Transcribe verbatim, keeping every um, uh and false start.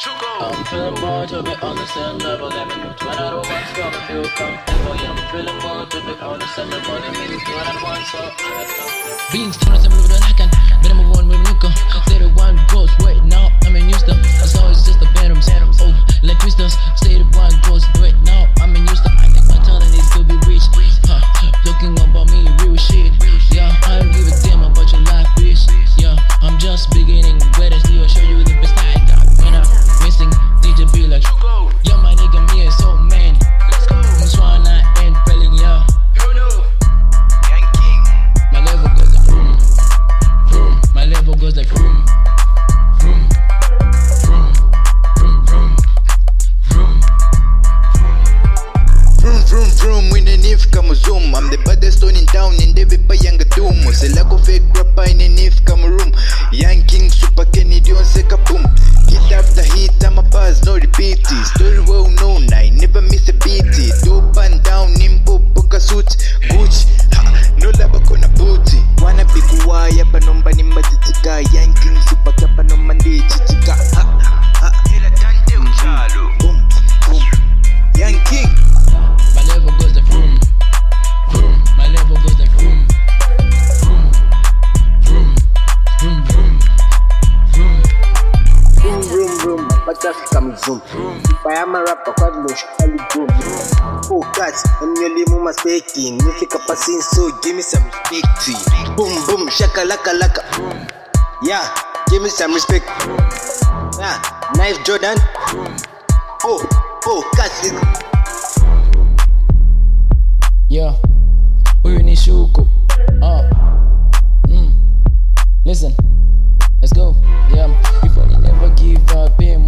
Shuko. I'm feeling more to be on the same level. Let me move to another one, so I feel comfortable. Yeah, I'm feeling more to be on the same level. Let me move to another one, so I feel comfortable. Being still on the same level, I can. But I'm a one with Luca. Say the one goes, wait, now I'm in Houston. It's always just a venom. Oh, like twisters. Say the one goes, wait, now I'm in Houston. I think my talent is to be rich. Huh, looking about me, real shit. Yeah, I don't give a damn about your life, bitch. Yeah, I'm just beginning. Wait and see, I'll show you the best I got. When I'm missing, D J be like, Shuko. Yeah, my nigga, me is so man. Let's go. This one I ain't feeling, yeah. You know, Young King. My level goes like vroom, vroom. My level goes like vroom, vroom, vroom, vroom, vroom, vroom. Vroom, vroom, vroom, when the nif come zoom. I'm the baddest one in town, in the vipa young doom. Sila ko fake rapper in the nif come room. Young King, super Kenny, don't say kaboom. Hit after hit, I'm a buzz, no repeat. Story well known, I never miss a beat. Dope and down, nimpo, poka suit, Gucci. Ha, no laba kona booty. Wanna be kuwaya, panomba ni matitika. Young King, super kapa no mandi chichika. Ha, ha, ha. Boom, boom. Young King. My level goes like vroom, vroom. My level goes like vroom, vroom, vroom, vroom, vroom, vroom. Vroom, vroom, vroom, batas come zoom. If I am a rapper, quite no shally boom. Oh, guys, I'm nearly mama speaking. If you passing, so give me some respect. Boom, boom, shaka laka laka. Yeah, give me some respect. Yeah, knife Jordan. Oh, oh, guys. Yeah, we need Shuko. Uh, mm. Listen, let's go. Yeah, before they never give up.